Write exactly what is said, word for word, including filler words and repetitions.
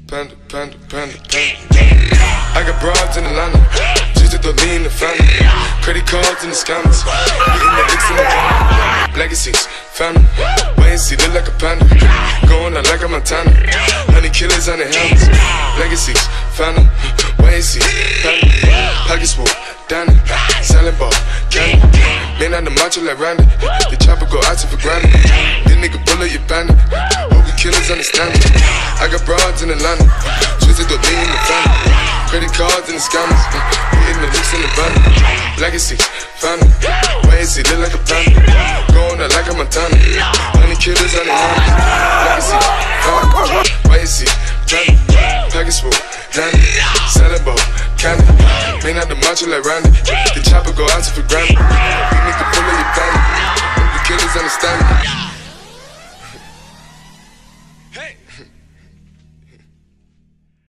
Panda, panda, panda, panda. I got broads in Atlanta, just to throw lean in the family. Credit cards in the scammers, hitting the licks in the van. Legacies, family, wait and see, look like a panda. Going out like a Montana, honey killers on the helmets. Legacies, family, wait and see, family. Pockets full, Danny, selling ball, candy. Man on the macho like Randy, the chopper go out for granted. This nigga bullet, you bandit. Hope the killers understand me. I got broads in Atlanta, twisted the lean in the family. Credit cards and the scammers, hitting the licks in the van. Legacies, family, wait and see, look like a panda. Going out like a Montana, honey killers on the helmets. Legacies, family, wait and see, family. Package full, Danny, selling ball, candy. Man out the macho like Randy, the chopper go out for granted. These niggas bullet, you bandit. Hope the killers understand me.